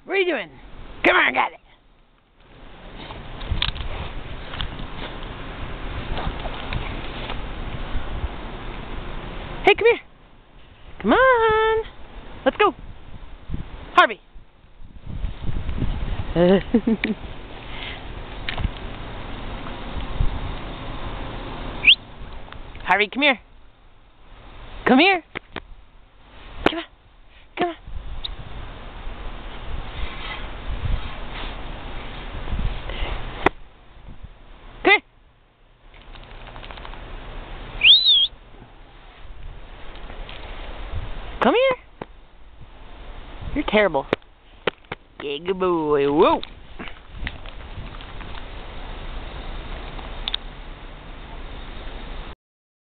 What are you doing? Come on, I got it. Hey, come here. Come on. Let's go. Harvey. Harvey, come here. Come here. Come on. Come on. Come here. Come here. You're terrible. Yeah, good boy. Whoa.